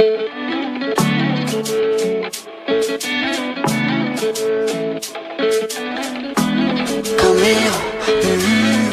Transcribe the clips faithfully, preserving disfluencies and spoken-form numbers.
Camilo, mm-hmm.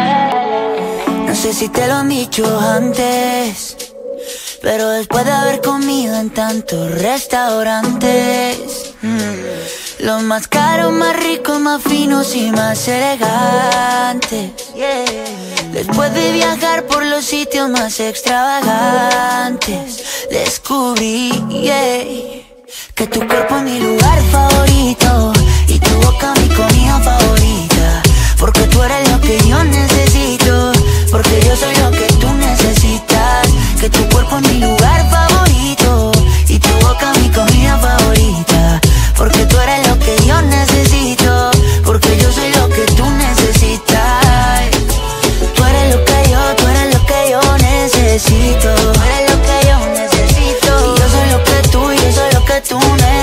No sé si te lo han dicho antes, pero después de haber comido en tantos restaurantes, mm, los más caros, más ricos, más finos y más elegantes, yeah. Después de viajar por los sitios más extravagantes, descubrí, yeah, que tu cuerpo es mi lugar favorito y tu boca mi comida favorita. Porque tú eres lo que yo necesito, porque yo soy lo que tú necesitas. Que tu cuerpo es mi lugar favorito y tu boca mi comida favorita. Porque tú eres lo que yo necesito, porque yo soy lo que tú necesitas. Tú eres lo que yo, tú eres lo que yo necesito. Tú eres lo que yo necesito y yo soy lo que tú, yo soy lo que tú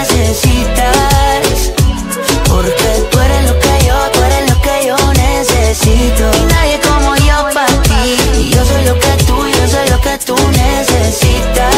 necesitas. Porque tú eres lo que yo, tú eres lo que yo necesito. Y nadie como yo para ti. Y yo soy lo que tú, yo soy lo que tú necesitas.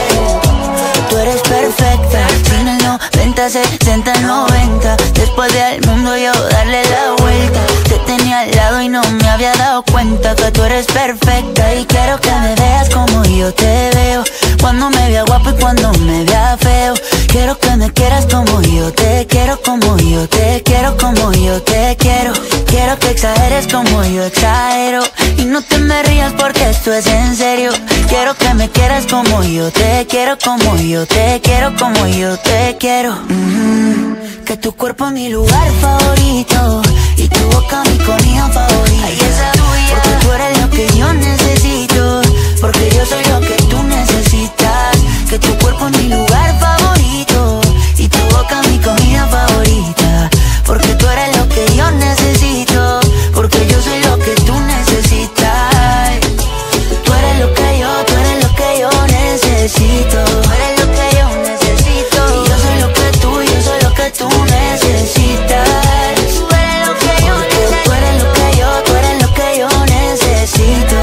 Tú eres perfecta, sin el noventa, sesenta, noventa. Después del mundo yo darle la vuelta. Te tenía al lado y no me había dado cuenta que tú eres perfecta. Y quiero que me veas como yo te veo, cuando me vea guapo y cuando me vea feo. Quiero que me quieras como yo te quiero, como yo te quiero, como yo te quiero. Quiero que exageres como yo exagero y no te me rías porque esto es en serio. Quiero que me quieras como yo te quiero, como yo te quiero, como yo te quiero. Mm-hmm. Que tu cuerpo es mi lugar favorito y tu boca mi comida favorita. Ay, esa tuya. Porque tú eres lo que yo necesito, porque yo soy lo que tú necesitas. Que tu cuerpo es mi lugar favorito y tu boca mi comida favorita. Porque tú eres lo que yo necesito, porque yo soy lo que tú necesitas. Tú eres lo que yo, tú eres lo que yo necesito. Tú eres lo que yo necesito y yo soy lo que tú, yo soy lo que tú necesitas. Tú eres lo que yo necesito. Tú eres lo que yo, tú eres lo que yo necesito.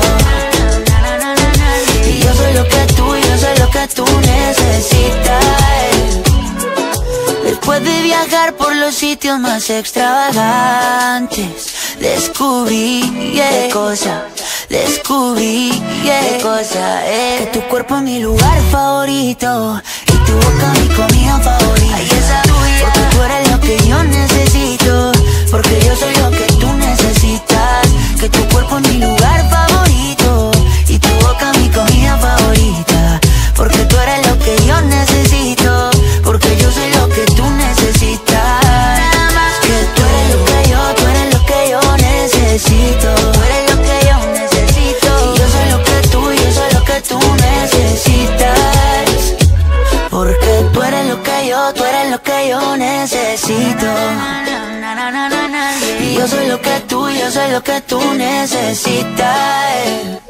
Y yo soy lo que tú, yo soy lo que tú necesitas. Después de viajar por los sitios más extravagantes, descubrí, yeah, qué cosa, descubrí, yeah, qué cosa, eh. Que tu cuerpo es mi lugar favorito y tu boca mi comida favorita. Ay, esa tuya. Porque tú eres lo que yo necesito, porque yo soy lo que tú necesitas. Que tu cuerpo es mi lugar favorito y tu boca mi comida favorita. Porque tú eres lo que yo necesito, porque yo soy lo que tú necesitas. Nada más que tú eres lo que yo, tú eres lo que yo necesito. Tú eres lo que yo necesito y yo soy lo que tú, yo soy lo que tú necesitas. Porque tú eres lo que yo, tú eres lo que yo necesito. Y yo soy lo que tú, yo soy lo que tú necesitas.